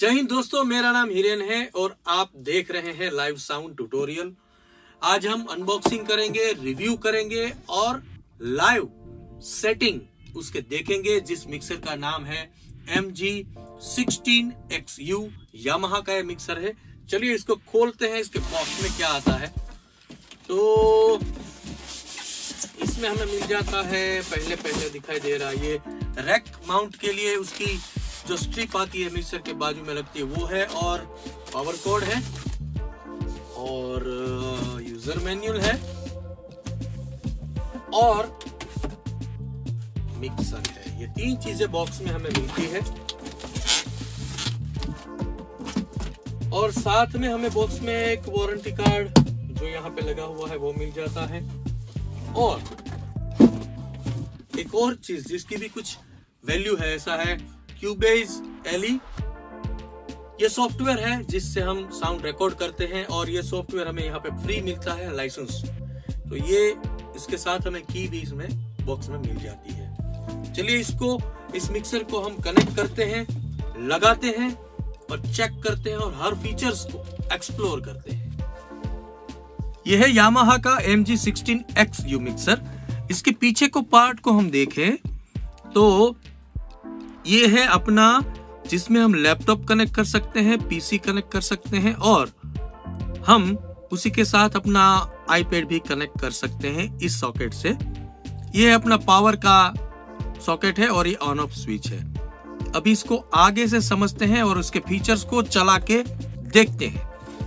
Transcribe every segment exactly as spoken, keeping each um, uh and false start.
जय हिंद दोस्तों, मेरा नाम हिरेन है और आप देख रहे हैं लाइव साउंड ट्यूटोरियल। आज हम अनबॉक्सिंग करेंगे, रिव्यू करेंगे और लाइव सेटिंग उसके देखेंगे, जिस मिक्सर का नाम है M G sixteen X U. Yamaha का ये मिक्सर है। चलिए इसको खोलते हैं, इसके बॉक्स में क्या आता है। तो इसमें हमें मिल जाता है, पहले पहले दिखाई दे रहा है ये रैक माउंट के लिए उसकी जो स्ट्रिप आती है मिक्सर के बाजू में लगती है वो है, और पावर कोड है और यूजर मैन्युअल है और मिक्सर है। ये तीन चीजें बॉक्स में हमें मिलती है और साथ में हमें बॉक्स में एक वारंटी कार्ड जो यहाँ पे लगा हुआ है वो मिल जाता है। और एक और चीज जिसकी भी कुछ वैल्यू है, ऐसा है क्यूबेज एल ई। ये सॉफ्टवेयर है जिससे हम साउंड रिकॉर्ड करते हैं और ये सॉफ्टवेयर हमें यहाँ पे फ्री मिलता है, लाइसेंस। तो ये इसके साथ हमें की भी इसमें बॉक्स में मिल जाती है। चलिए इसको इस मिक्सर को हम कनेक्ट करते हैं, लगाते हैं और चेक करते हैं और हर फीचर्स को एक्सप्लोर करते हैं। यह है यामाहा का M G sixteen X U mixer. इसके पीछे को पार्ट को हम देखें तो ये है अपना, जिसमें हम लैपटॉप कनेक्ट कर सकते हैं, पीसी कनेक्ट कर सकते हैं और हम उसी के साथ अपना आईपैड भी कनेक्ट कर सकते हैं इस सॉकेट से। ये अपना पावर का सॉकेट है और ये ऑन ऑफ स्विच है। अभी इसको आगे से समझते हैं और उसके फीचर्स को चला के देखते हैं।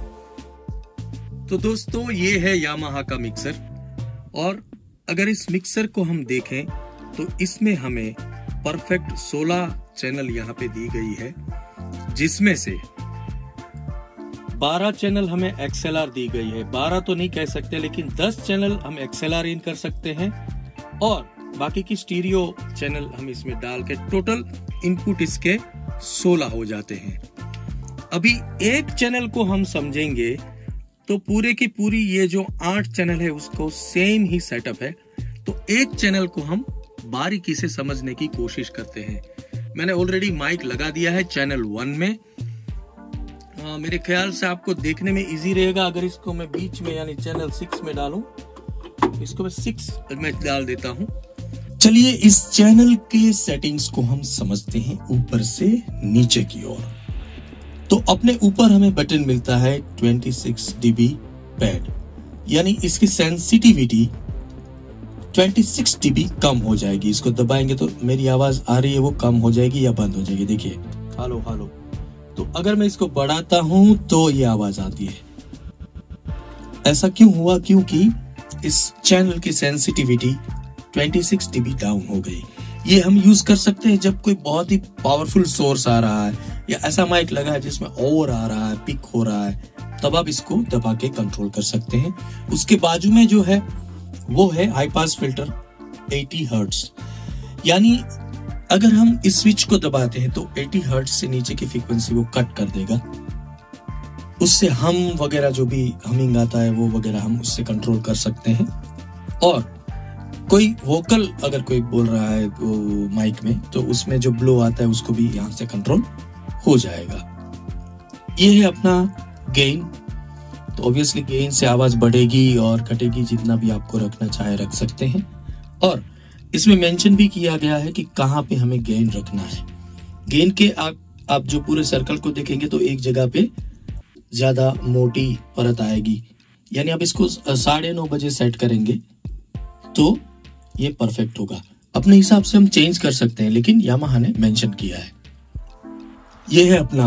तो दोस्तों ये है यामाहा का मिक्सर और अगर इस मिक्सर को हम देखें तो इसमें हमें परफेक्ट सोलह चैनल यहाँ पे दी गई है, जिसमें से बारह चैनल हमें एक्सएलआर दी गई है। बारह तो नहीं कह सकते, लेकिन दस चैनल हम एक्सएलआर इन कर सकते हैं और बाकी की स्टीरियो चैनल हम इसमें डाल के टोटल इनपुट इसके सोलह हो जाते हैं। अभी एक चैनल को हम समझेंगे तो पूरे की पूरी ये जो आठ चैनल है उसको सेम ही सेटअप है। तो एक चैनल को हम बारीकी से समझने की कोशिश करते हैं। मैंने ऑलरेडी माइक लगा दिया है चैनल वन में। आ, मेरे ख्याल से आपको देखने में इजी रहेगा अगर इसको मैं बीच में यानी चैनल सिक्स में डालूं। इसको मैं सिक्स में डाल देता हूं। चलिए इस चैनल के सेटिंग्स को हम समझते हैं ऊपर से नीचे की ओर। तो अपने ऊपर हमें बटन मिलता है छब्बीस डीबी पैड, यानी इसकी सेंसिटिविटी छब्बीस डीबी कम हो जाएगी। इसको दबाएंगे तो मेरी आवाज आ रही है वो कम हो जाएगी या बंद हो जाएगी। देखिए हेलो हेलो। तो अगर मैं इसको बढ़ाता हूं तो ये आवाज आती है। ऐसा क्यों हुआ? क्योंकि इस चैनल की सेंसिटिविटी छब्बीस डीबी डाउन हो गई। ये हम यूज कर सकते हैं जब कोई बहुत ही पावरफुल सोर्स आ रहा है या ऐसा माइक लगा है जिसमें ओवर आ रहा है, पिक हो रहा है, तब आप इसको दबा के कंट्रोल कर सकते हैं। उसके बाजू में जो है वो है हाई पास फिल्टर अस्सी हर्ट्ज, यानी अगर हम इस स्विच को दबाते हैं तो अस्सी हर्ट्ज से नीचे की फ्रीक्वेंसी वो कट कर देगा। उससे हम वगैरह जो भी हमिंग आता है वो वगैरह हम उससे कंट्रोल कर सकते हैं। और कोई वोकल अगर कोई बोल रहा है वो माइक में तो उसमें जो ब्लो आता है उसको भी यहाँ से कंट्रोल हो जाएगा। ये है अपना गेन। तो ऑब्वियसली गेन से आवाज बढ़ेगी और घटेगी, जितना भी आपको रखना चाहे रख सकते हैं। और इसमें मेंशन भी किया गया है कि कहाँ पे हमें गेन रखना है। गेन के आप आप जो पूरे सर्कल को देखेंगे तो एक जगह पे ज्यादा मोटी परत आएगी, यानी आप इसको साढ़े नौ बजे सेट करेंगे तो ये परफेक्ट होगा। अपने हिसाब से हम चेंज कर सकते हैं, लेकिन यामाहा ने मेंशन किया है। ये है अपना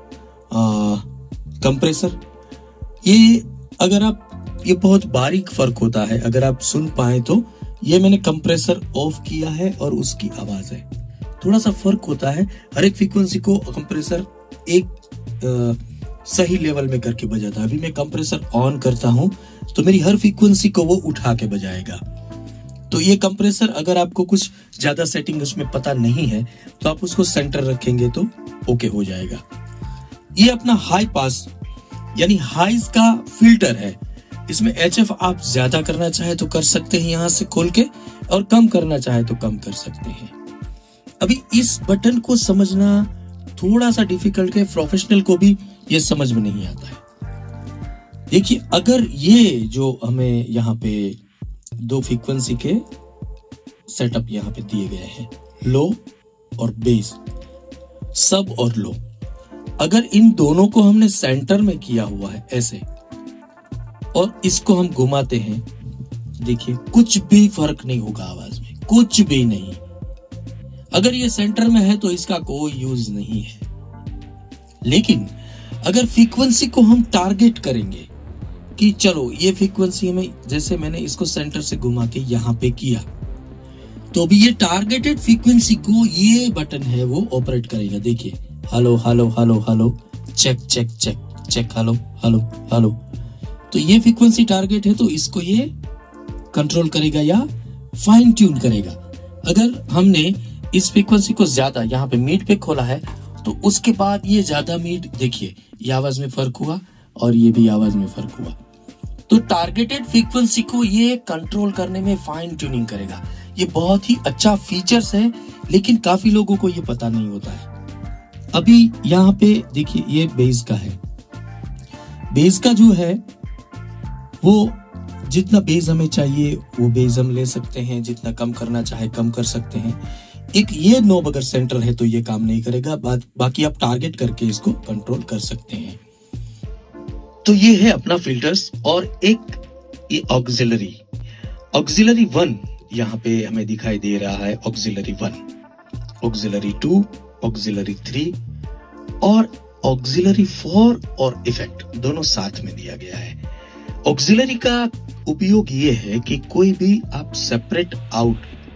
कंप्रेसर। ये अगर आप, ये बहुत बारीक फर्क होता है, अगर आप सुन पाए तो ये मैंने कंप्रेसर ऑफ किया है और उसकी आवाज है, थोड़ा सा फर्क होता है। हर एक फ्रीक्वेंसी को कंप्रेसर एक आ, सही लेवल में करके बजाता है। अभी मैं कंप्रेसर ऑन करता हूं तो मेरी हर फ्रीक्वेंसी को वो उठा के बजाएगा। तो ये कंप्रेसर अगर आपको कुछ ज्यादा सेटिंग उसमें पता नहीं है तो आप उसको सेंटर रखेंगे तो ओके हो जाएगा। ये अपना हाई पास यानी हाइज का फिल्टर है। इसमें एच एफ आप ज्यादा करना चाहे तो कर सकते हैं यहाँ से खोल के, और कम करना चाहे तो कम कर सकते हैं। अभी इस बटन को समझना थोड़ा सा डिफिकल्ट है, प्रोफेशनल को भी ये समझ में नहीं आता है। देखिए, अगर ये जो हमें यहाँ पे दो फ्रीक्वेंसी के सेटअप यहाँ पे दिए गए हैं, लो और बेस, सब और लो, अगर इन दोनों को हमने सेंटर में किया हुआ है ऐसे, और इसको हम घुमाते हैं, देखिए कुछ भी फर्क नहीं होगा आवाज में, कुछ भी नहीं। अगर ये सेंटर में है तो इसका कोई यूज नहीं है। लेकिन अगर फ्रीक्वेंसी को हम टारगेट करेंगे कि चलो ये फ्रीक्वेंसी में, जैसे मैंने इसको सेंटर से घुमा के यहां पे किया, तो भी ये टारगेटेड फ्रीक्वेंसी को ये बटन है वो ऑपरेट करेगा। देखिए, hello hello hello hello, check check check check, hello hello hello. तो ये फ्रीक्वेंसी टारगेट है तो इसको ये कंट्रोल करेगा या फाइन ट्यून करेगा। अगर हमने इस फ्रीक्वेंसी को ज्यादा यहाँ पे मीड पे खोला है तो उसके बाद ये ज्यादा मीड, देखिए ये आवाज में फर्क हुआ और ये भी आवाज में फर्क हुआ। तो टारगेटेड फ्रीक्वेंसी को ये कंट्रोल करने में फाइन ट्यूनिंग करेगा। ये बहुत ही अच्छा फीचर्स है, लेकिन काफी लोगों को ये पता नहीं होता है। अभी यहाँ पे देखिए, ये बेस का है। बेस का जो है वो जितना बेस हमें चाहिए वो बेस हम ले सकते हैं, जितना कम करना चाहे कम कर सकते हैं। एक ये नॉब अगर सेंटर है तो ये काम नहीं करेगा, बा, बाकी आप टारगेट करके इसको कंट्रोल कर सकते हैं। तो ये है अपना फिल्टर्स। और एक ये ऑक्सिलरी ऑक्सिलरी वन यहाँ पे हमें दिखाई दे रहा है। Auxiliary one, auxiliary two, auxiliary three और ऑक्सिलरी फोर और इफेक्ट दोनों साथ में दिया गया है। ऑक्सिलरी का उपयोग ये है कि कोई भी आप सेपरेट आउट,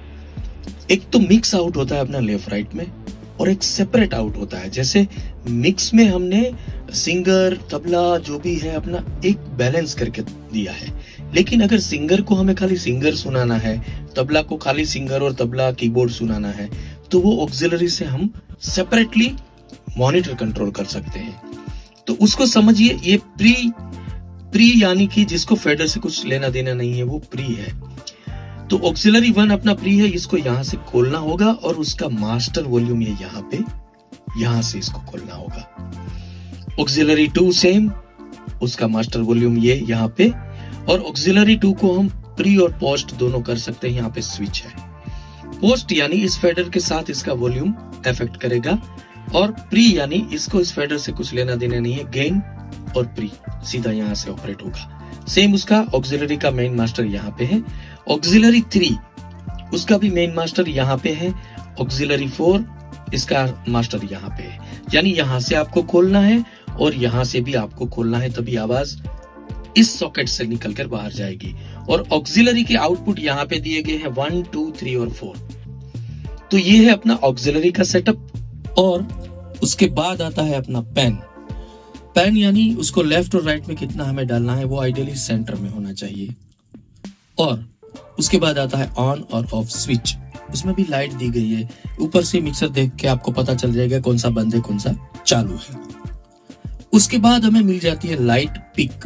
एक तो मिक्स आउट होता है अपना लेफ्ट राइट में और एक सेपरेट आउट होता है। जैसे मिक्स में हमने सिंगर, तबला जो भी है अपना एक बैलेंस करके दिया है। लेकिन अगर सिंगर को हमें खाली सिंगर सुनाना है, तबला को खाली सिंगर और तबला कीबोर्ड सुनाना है, तो वो ऑक्सिलरी से हम सेपरेटली मॉनिटर कंट्रोल कर सकते हैं। तो उसको समझिए, ये प्री प्री यानी कि जिसको फेडर से कुछ लेना देना नहीं है वो प्री है। तो ऑक्सिलरी वन अपना प्री है, इसको यहां से खोलना होगा और उसका मास्टर वॉल्यूम ये यहां पे, यहां से इसको खोलना होगा। ऑक्सिलरी टू सेम, उसका मास्टर वॉल्यूम ये यहां पे। और ऑक्सिलरी टू को हम प्री और पोस्ट दोनों कर सकते हैं। यहाँ पे स्विच है। पोस्ट यानी इस फेडर के साथ इसका वॉल्यूम इफेक्ट करेगा, और प्री यानी इसको इस फेडर से कुछ लेना देना नहीं है, गेन और प्री सीधा यहाँ से ऑपरेट होगा। सेम उसका ऑक्सिलरी का मेन मास्टर यहाँ पे है। ऑक्सिलरी थ्री, उसका भी मेन मास्टर यहाँ पे है। ऑक्सिलरी फोर, इसका मास्टर यहाँ पे है। यानी यहाँ से आपको खोलना है और यहाँ से भी आपको खोलना है, तभी आवाज इस सॉकेट से निकलकर बाहर जाएगी। और ऑक्सिलरी के आउटपुट यहाँ पे दिए गए हैं वन, टू, थ्री और फोर। तो ये है अपना ऑक्सिलरी का सेटअप। और उसके बाद आता है अपना पेन। पेन यानी उसको लेफ्ट और राइट में कितना हमें डालना है, वो आइडियली सेंटर में होना चाहिए। और उसके बाद आता है ऑन और ऑफ स्विच। उसमें भी लाइट दी गई है। ऊपर से मिक्सर देख के आपको पता चल जाएगा कौन सा बंद है कौन सा चालू है। उसके बाद हमें मिल जाती है लाइट पिक।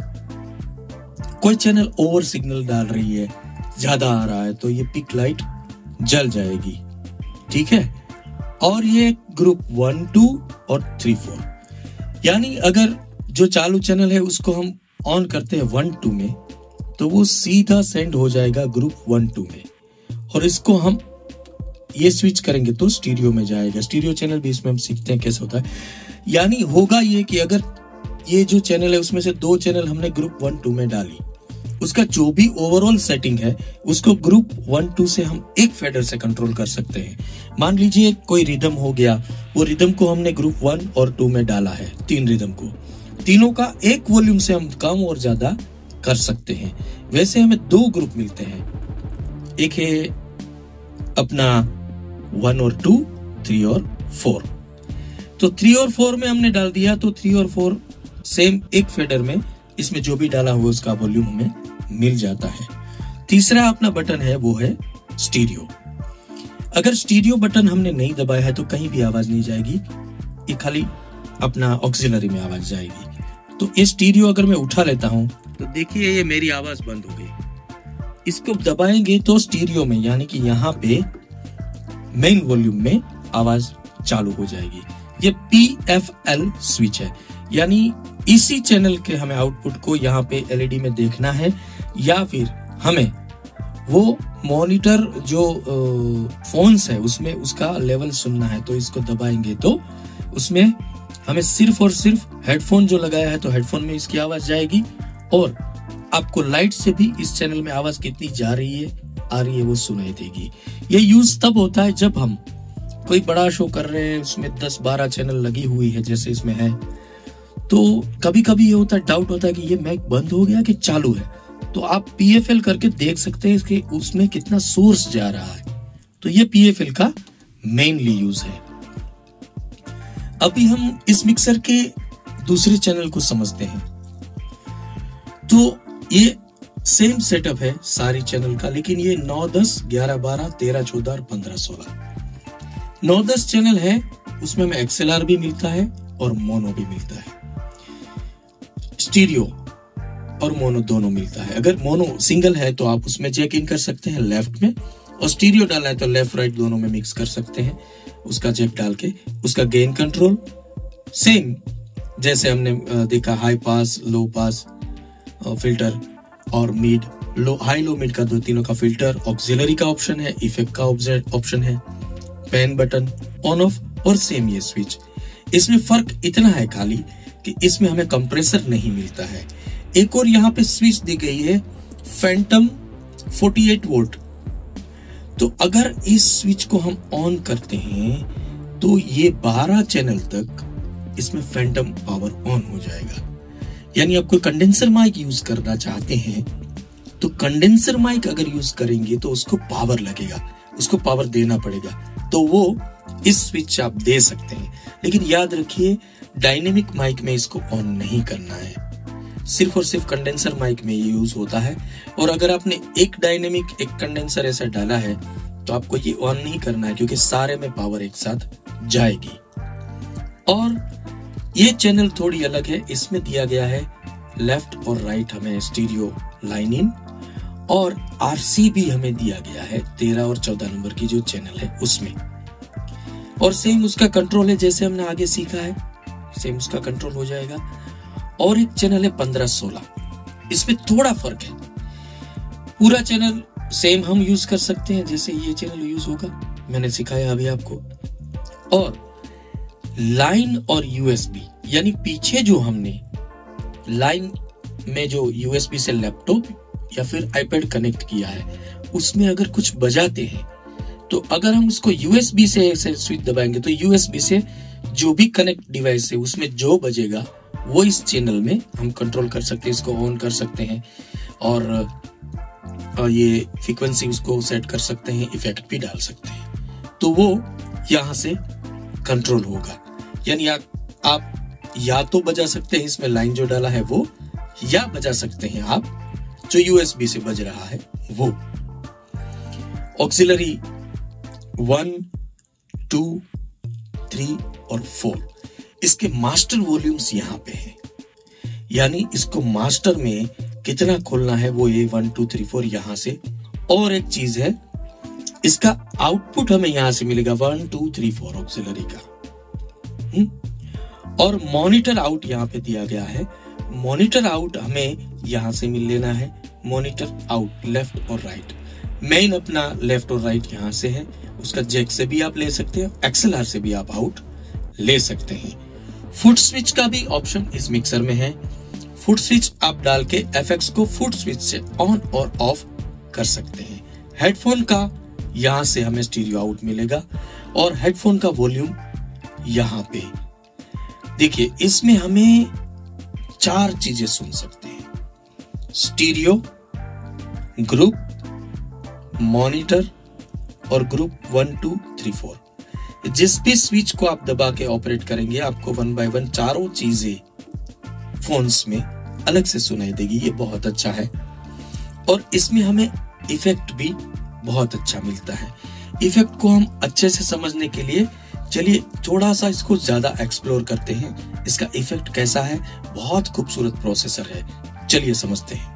कोई चैनल ओवर सिग्नल डाल रही है, ज्यादा आ रहा है, तो ये पिक लाइट जल जाएगी। ठीक है। और ये ग्रुप वन, टू और थ्री, फोर। यानी अगर जो चालू चैनल है उसको हम ऑन करते हैं वन, टू में, तो वो सीधा सेंड हो जाएगा ग्रुप वन, टू में। और इसको हम ये स्विच करेंगे तो स्टीरियो में जाएगा। स्टीरियो चैनल भी इसमें हम सीखते हैं कैसे होता है। यानी होगा ये कि अगर ये जो चैनल है उसमें से दो चैनल हमने ग्रुप वन, टू में डाली, उसका जो भी ओवरऑल सेटिंग है उसको ग्रुप वन, टू से हम एक फेडर से कंट्रोल कर सकते हैं। मान लीजिए कोई रिदम हो गया, वो रिदम को हमने ग्रुप वन और टू में डाला है, तीन रिदम को, तीनों का एक वॉल्यूम से हम कम और ज्यादा कर सकते हैं। वैसे हमें दो ग्रुप मिलते हैं, एक है अपना वन और टू, थ्री और फोर। तो थ्री और फोर में हमने डाल दिया, तो थ्री और फोर सेम एक फेडर में, इसमें जो भी डाला हुआ उसका वॉल्यूम हमें मिल जाता है। तीसरा अपना बटन है वो है स्टीरियो। अगर स्टीरियो बटन हमने नहीं दबाया है तो कहीं भी आवाज नहीं जाएगी, ये खाली अपना ऑक्सिलरी में आवाज जाएगी। तो ये स्टीरियो अगर मैं उठा लेता हूं तो देखिए ये मेरी आवाज बंद हो गई। इसको दबाएंगे तो स्टीरियो में यानी कि यहाँ पे मेन वॉल्यूम में आवाज चालू हो जाएगी। ये पी एफ एल स्विच है, यानी इसी चैनल के हमें आउटपुट को यहाँ पे एलईडी में देखना है, या फिर हमें वो मॉनिटर जो फोन्स है उसमें उसका लेवल सुनना है। तो इसको दबाएंगे तो उसमें हमें सिर्फ और सिर्फ हेडफोन जो लगाया है तो हेडफोन में इसकी आवाज जाएगी, और आपको लाइट से भी इस चैनल में आवाज कितनी जा रही है आ रही है वो सुनाई देगी। ये यूज तब होता है जब हम कोई बड़ा शो कर रहे हैं, उसमें दस बारह चैनल लगी हुई है जैसे इसमें है, तो कभी कभी ये होता है, डाउट होता है कि ये माइक बंद हो गया कि चालू है। तो आप पी एफ एल करके देख सकते हैं इसके उसमें कितना सोर्स जा रहा है। तो ये पी एफ एल का मेनली यूज है। अभी हम इस मिक्सर के दूसरे चैनल को समझते हैं। तो ये सेम सेटअप है सारी चैनल का, लेकिन ये नौ दस ग्यारह बारह तेरह चौदह और पंद्रह सोलह नौ दस चैनल है, उसमें हमें एक्सएलआर भी मिलता है और मोनो भी मिलता है, स्टीरियो और मोनो दोनों मिलता है। अगर मोनो सिंगल है तो आप उसमें जैक इन कर सकते हैं लेफ्ट में, और स्टीरियो डाला है तो लेफ्ट राइट दोनों में मिक्स कर सकते हैं उसका जैक डाल के। उसका गेन कंट्रोल सेम जैसे हमने देखा, high pass low pass filter और mid low high low mid का दो तीनों का फिल्टर, ऑक्सिलरी का ऑप्शन है, इफेक्ट का ऑप्शन है, पेन बटन ऑन ऑफ, और सेम ये स्विच। इसमें फर्क इतना है खाली कि इसमें हमें कंप्रेसर नहीं मिलता है। एक और यहाँ पे स्विच दी गई है फैंटम अड़तालीस वोल्ट। तो अगर इस स्विच को हम ऑन करते हैं तो ये बारह चैनल तक इसमें फैंटम पावर ऑन हो जाएगा। यानी आप कोई कंडेंसर माइक यूज करना चाहते हैं तो कंडेंसर माइक अगर यूज करेंगे तो उसको पावर लगेगा, उसको पावर देना पड़ेगा, तो वो इस स्विच आप दे सकते हैं। लेकिन याद रखिए डायनेमिक माइक में इसको ऑन नहीं करना है, सिर्फ और सिर्फ कंडेंसर माइक में ये यूज होता है। और अगर आपने एक डायनेमिक एक कंडेंसर ऐसा डाला है तो आपको ये ऑन नहीं करना है, क्योंकि सारे में पावर एक साथ जाएगी। और ये चैनल थोड़ी अलग है, इसमें दिया गया है लेफ्ट और राइट हमें स्टीरियो लाइन इन, और आरसी भी हमें दिया गया है तेरह और चौदह नंबर की जो चैनल है उसमें। और सेम उसका कंट्रोल है जैसे हमने आगे सीखा है, सेम उसका कंट्रोल हो जाएगा। और एक चैनल है पंद्रह सोलह, इसमें थोड़ा फर्क है। पूरा चैनल सेम हम यूज कर सकते हैं जैसे ये चैनल यूज होगा, मैंने सिखाया अभी आपको। और लाइन और यूएसबी, यानी पीछे जो हमने लाइन में जो यूएसबी से लैपटॉप या फिर आईपैड कनेक्ट किया है उसमें अगर कुछ बजाते हैं तो अगर हम उसको यूएसबी से ऐसे स्विच दबाएंगे तो यूएसबी से जो भी कनेक्ट डिवाइस है उसमें जो बजेगा वो इस चैनल में हम कंट्रोल कर सकते हैं, इसको ऑन कर सकते हैं, और, और ये फ्रीक्वेंसी उसको सेट कर सकते हैं, इफेक्ट भी डाल सकते हैं, तो वो यहां से कंट्रोल होगा। यानी आ, आप या तो बजा सकते हैं इसमें लाइन जो डाला है वो, या बजा सकते हैं आप जो यूएसबी से बज रहा है वो। ऑक्सिलरी वन टू थ्री और फोर, इसके मास्टर वॉल्यूम्स यहाँ पे हैं, यानी इसको मास्टर में कितना खोलना है वो ये वन टू थ्री फोर यहाँ से। और एक चीज है, इसका आउटपुट हमें यहां से मिलेगा one two three four auxiliary का। हुँ? और मॉनिटर आउट यहाँ पे दिया गया है, मॉनिटर आउट हमें यहां से मिल लेना है, मॉनिटर आउट लेफ्ट और राइट। मेन अपना लेफ्ट और राइट यहाँ से है, उसका जैक से भी आप ले सकते हैं, एक्सएलआर से भी आप आउट ले सकते हैं। फुट स्विच का भी ऑप्शन इस मिक्सर में है। फुट स्विच आप डाल के एफएक्स को फुट स्विच से ऑन और ऑफ कर सकते हैं। हेडफोन का यहां से हमें स्टीरियो आउट मिलेगा, और हेडफोन का वॉल्यूम यहां पे। देखिए इसमें हमें चार चीजें सुन सकते हैं, स्टीरियो, ग्रुप, मॉनिटर और group one two three four. जिस भी स्विच को आप दबा के ऑपरेट करेंगे आपको वन बाय वन चारों चीजें फोन्स में अलग से सुनाई देगी। ये बहुत अच्छा है। और इसमें हमें इफेक्ट भी बहुत अच्छा मिलता है। इफेक्ट को हम अच्छे से समझने के लिए चलिए थोड़ा सा इसको ज्यादा एक्सप्लोर करते हैं। इसका इफेक्ट कैसा है, बहुत खूबसूरत प्रोसेसर है, चलिए समझते हैं।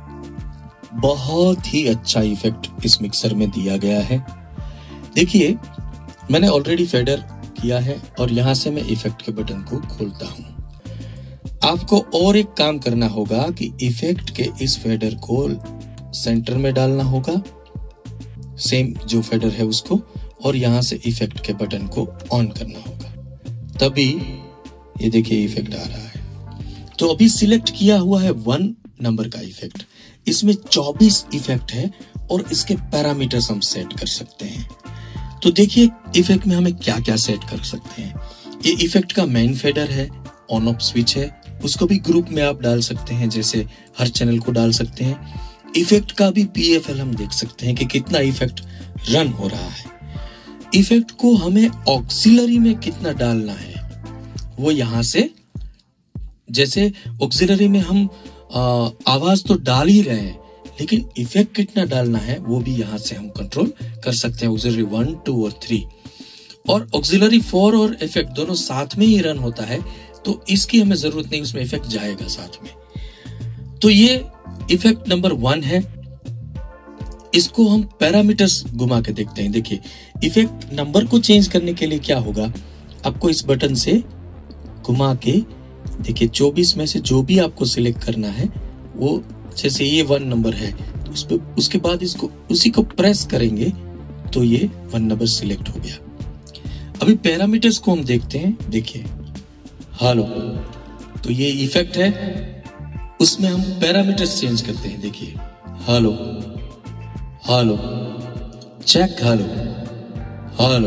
बहुत ही अच्छा इफेक्ट इस मिक्सर में दिया गया है। देखिए मैंने ऑलरेडी फेडर किया है और यहाँ से मैं इफेक्ट के बटन को खोलता हूँ। आपको और एक काम करना होगा कि इफेक्ट के इस फेडर को सेंटर में डालना होगा, सेम जो फेडर है उसको, और यहाँ से इफेक्ट के बटन को ऑन करना होगा, तभी ये देखिए इफेक्ट आ रहा है। तो अभी सिलेक्ट किया हुआ है वन नंबर का इफेक्ट। इसमें चौबीस इफेक्ट है और इसके पैरामीटर्स हम सेट कर सकते हैं। तो देखिए इफेक्ट में हमें क्या क्या सेट कर सकते हैं। ये इफेक्ट का मेन फेडर है, ऑन ऑफ स्विच है, उसको भी ग्रुप में आप डाल सकते हैं, जैसे हर चैनल को डाल सकते हैं। इफेक्ट का भी पीएफएल हम देख सकते हैं कि कितना इफेक्ट रन हो रहा है। इफेक्ट को हमें ऑक्सिलरी में कितना डालना है वो यहाँ से, जैसे ऑक्सिलरी में हम आ, आवाज तो डाल ही रहे हैं, लेकिन इफेक्ट कितना डालना है वो भी यहाँ से हम कंट्रोल कर सकते हैं। ऑक्सिलरी वन, टू और थ्री, और ऑक्सिलरी फोर और इफेक्ट दोनों साथ में ही रन होता है, तो इसकी हमें जरूरत नहीं, उसमें इफेक्ट जाएगा साथ में। तो ये इफेक्ट नंबर वन है। इसको हम पैरामीटर्स घुमा के देखते हैं। देखिए इफेक्ट नंबर को चेंज करने के लिए क्या होगा, आपको इस बटन से घुमा के देखिए चौबीस में से जो भी आपको सिलेक्ट करना है वो, जैसे ये वन नंबर है तो उस पे, उसके बाद इसको उसी को प्रेस करेंगे तो ये वन नंबर सिलेक्ट हो गया। अभी पैरामीटर्स को हम देखते हैं। देखिए हेलो, तो ये इफेक्ट है, उसमें हम पैरामीटर्स चेंज करते हैं। देखिए hello hello check, hello hello.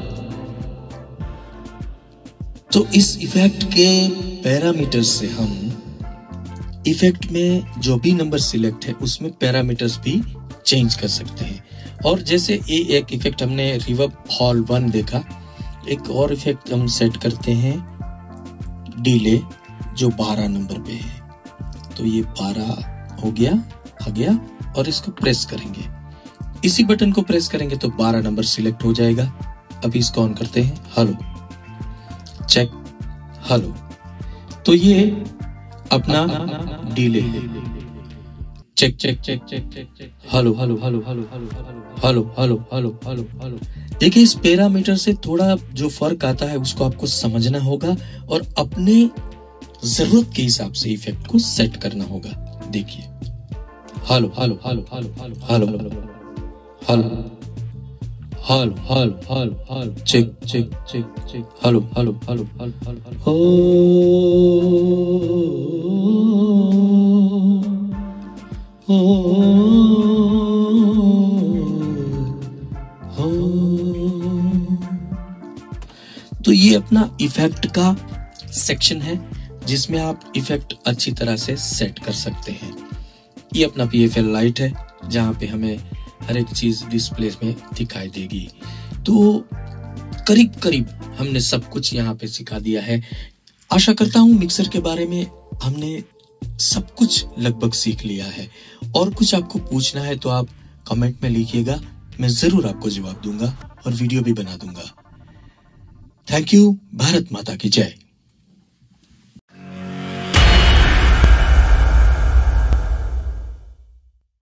तो इस इफेक्ट के पैरामीटर्स से हम इफेक्ट में जो भी नंबर सिलेक्ट है उसमें पैरामीटर्स भी चेंज कर सकते हैं। और जैसे ये एक इफेक्ट हमने रिवर्ब हॉल वन देखा, एक और इफेक्ट हम सेट करते हैं डिले, जो बारह नंबर पे है। तो ये बारह हो गया, आ गया, और इसको प्रेस करेंगे, इसी बटन को प्रेस करेंगे तो बारह नंबर सिलेक्ट हो जाएगा। अभी इसको ऑन करते हैं, हेलो चेक, हेलो। तो ये अपना delay, check check check check check check, hello hello hello hello hello hello hello hello hello hello. देखिए इस पैरामीटर से थोड़ा जो फर्क आता है उसको आपको समझना होगा और अपने जरूरत के हिसाब से इफेक्ट को सेट करना होगा। देखिए hello hello hello hello hello hello hello hello hello hello hello hello check check check check, hello hello hello hello hello हो हो। तो ये अपना इफेक्ट का सेक्शन है जिसमें आप इफेक्ट अच्छी तरह से सेट कर सकते हैं। ये अपना पीएफएल लाइट है जहां पे हमें हर एक चीज डिस्प्ले में दिखाई देगी। तो करीब करीब हमने सब कुछ यहाँ पे सिखा दिया है। आशा करता हूँ मिक्सर के बारे में हमने सब कुछ लगभग सीख लिया है। और कुछ आपको पूछना है तो आप कमेंट में लिखिएगा, मैं जरूर आपको जवाब दूंगा और वीडियो भी बना दूंगा। Thank you. भारत माता की जय।